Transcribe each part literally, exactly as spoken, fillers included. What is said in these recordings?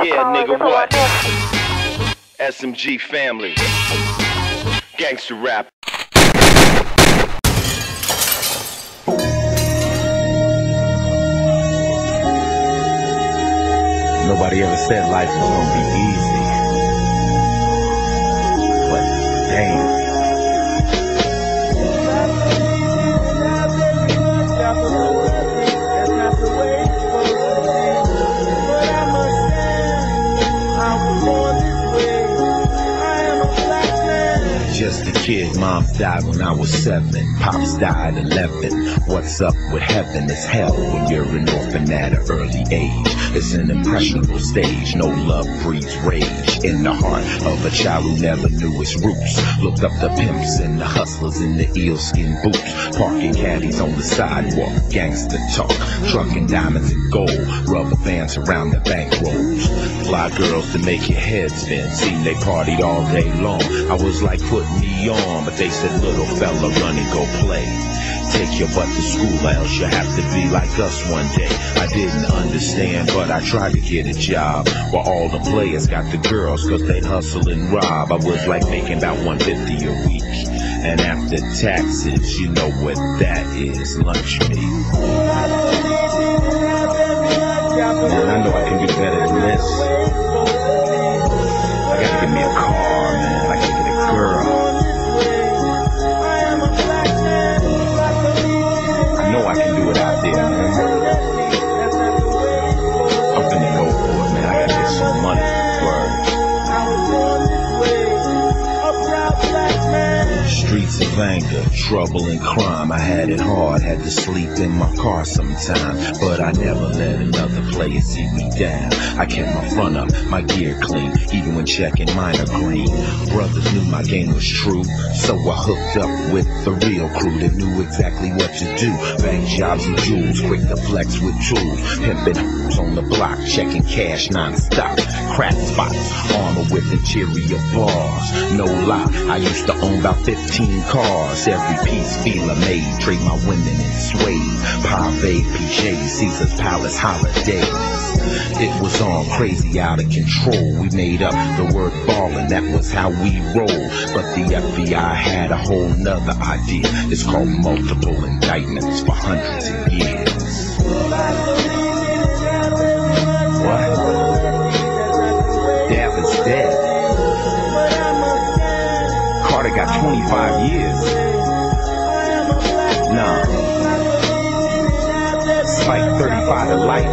Yeah, nigga, what? S M G family. Gangster rap. Nobody ever said life was gonna be easy, but damn. Just a kid, mom died when I was seven, pops died eleven. What's up with heaven is hell when you're an orphan at an early age. It's an impressionable stage, no love breeds rage in the heart of a child who never knew his roots. Looked up the pimps and the hustlers in the eel-skin boots, parking caddies on the sidewalk, gangster talk, trucking diamonds and gold, rubber bands around the bank rolls. Fly girls to make your head spin, seen they partied all day long. I was like putting me on, but they said, little fella, run and go play. Take your butt to school, else you have to be like us one day. I didn't understand, but I tried to get a job, while all the players got the girls, cause they'd hustle and rob. I was like making about one fifty a week, and after taxes, you know what that is, lunch meat. Man, I know I can do better than this. I gotta give me a car, man. I gotta get a girl. I know I can do it out there, man. I'm finna go for it, man. I gotta get some money. Word. Streets of anger, trouble and crime. I had it hard, had to sleep in my car sometime, but I never let another player see me down. I kept my front up, my gear clean, even when checking minor green. Brothers knew my game was true, so I hooked up with the real crew that knew exactly what to do. Bank jobs and jewels, quick to flex with tools, pimping on the block, checking cash non-stop. Crack spots, armor with interior bars. No lie, I used to own about fifteen cars. Every piece Fila made, trade my women in suede, Pave, P J, Caesar's Palace holidays. It was all crazy, out of control. We made up the word ballin', that was how we rolled. But the F B I had a whole nother idea. It's called multiple indictments for hundreds of years. What? Death is dead. Carter got twenty-five years. Nah. It's like thirty-five to life.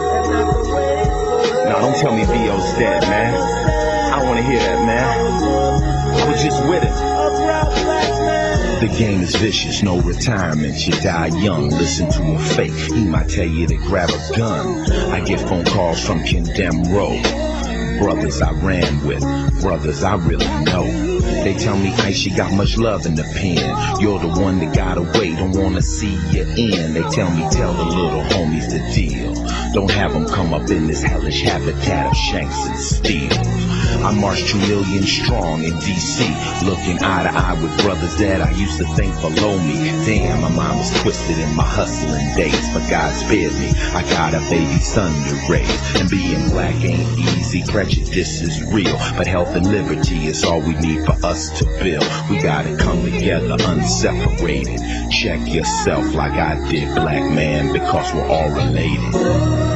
No, don't tell me V O's dead, man. I don't want to hear that, man. I was just with him. The game is vicious, no retirement, you die young. Listen to a fake, he might tell you to grab a gun. I get phone calls from Condemn Row, brothers I ran with, brothers I really know. They tell me, Ice, you got much love in the pen. You're the one that got away, don't wanna see you in. They tell me, tell the little homies the deal. Don't have them come up in this hellish habitat of shanks and steels. I marched two million strong in D C, looking eye to eye with brothers that I used to think below me. Damn, my mind was twisted in my hustling days, but God spared me. I got a baby son to raise, and being black ain't easy. Prejudice is real, but health and liberty is all we need for us to build. We gotta come together unseparated. Check yourself like I did, black man, because we're all related.